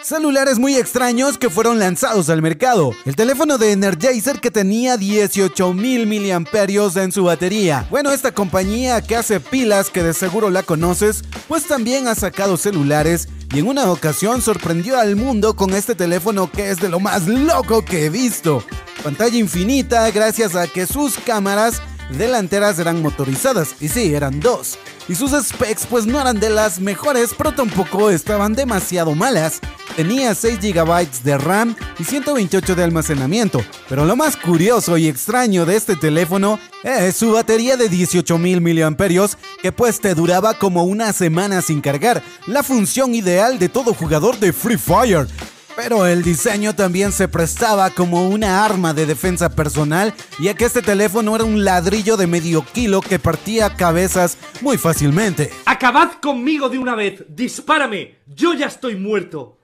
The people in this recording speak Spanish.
Celulares muy extraños que fueron lanzados al mercado. El teléfono de Energizer que tenía 18,000 miliamperios en su batería. Bueno, esta compañía que hace pilas, que de seguro la conoces, pues también ha sacado celulares y en una ocasión sorprendió al mundo con este teléfono que es de lo más loco que he visto. Pantalla infinita gracias a que sus cámaras delanteras eran motorizadas, y sí, eran dos. Y sus specs pues no eran de las mejores, pero tampoco estaban demasiado malas. Tenía 6 GB de RAM y 128 de almacenamiento. Pero lo más curioso y extraño de este teléfono es su batería de 18,000 miliamperios, que pues te duraba como una semana sin cargar. La función ideal de todo jugador de Free Fire. Pero el diseño también se prestaba como una arma de defensa personal, ya que este teléfono era un ladrillo de medio kilo que partía cabezas muy fácilmente. ¡Acabad conmigo de una vez! ¡Dispárame! ¡Yo ya estoy muerto!